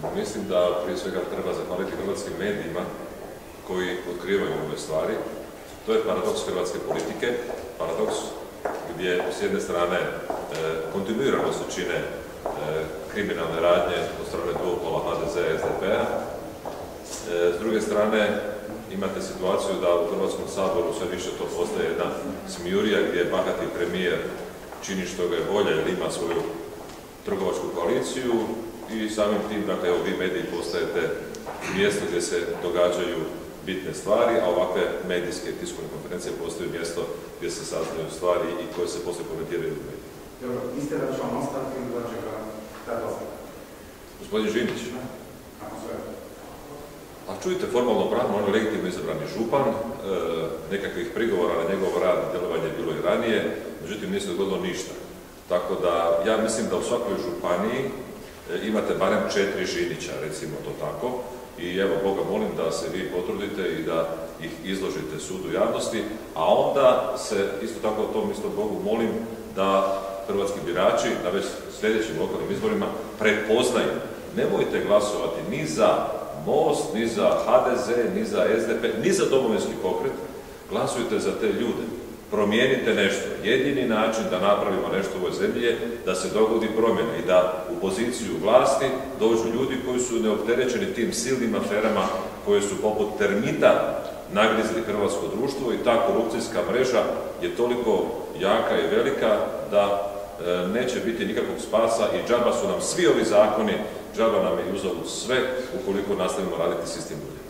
Mislim da prije svega treba zahvaliti hrvatskim medijima koji otkrivaju ove stvari. To je paradoks hrvatske politike, paradoks gdje s jedne strane kontinuirano se čine kriminalne radnje od strane duopola HDZ i SDP-a. S druge strane imate situaciju da u Hrvatskom saboru sve više to postaje jedna smijurija gdje bahati premijer čini što ga je volja jer ima svoju trgovačku koaliciju i samim tim, dakle, evo vi mediji postajete mjesto gdje se događaju bitne stvari, a ovakve medijske tiskovne konferencije postaju mjesto gdje se saznaju stvari i koje se poslije komentiraju u mediji. Dobro, mislite da će vam ostati ili da će ga tada ostati? Gospodin Žinić. Kako sve? A čujte, formalno pravno, on je legitimno izabrani župan, nekakvih prigovora na njegov rad i djelovanje je bilo i ranije, međutim nije se dogodilo ništa. Tako da, ja mislim da u svakoj županiji imate barem 4 Žinića, recimo to tako, i evo, Boga molim da se vi potrudite i da ih izložite sudu javnosti, a onda se isto tako o tom istom Bogu molim da hrvatski birači na već sljedećim lokalnim izborima prepoznaju. Nemojte glasovati ni za Most, ni za HDZ, ni za SDP, ni za Domovinski pokret. Glasujte za te ljude. Promijenite nešto. Jedini način da napravimo nešto u ovoj zemlji je da se dogodi promjena i da u poziciju vlasti dođu ljudi koji su neopterećeni tim silnim aferama koje su poput termita nagrizli hrvatsko društvo i ta korupcijska mreža je toliko jaka i velika da neće biti nikakvog spasa i džaba su nam svi ovi zakoni, džaba nam je uzalud sve ukoliko nastavimo raditi s istim ljudima.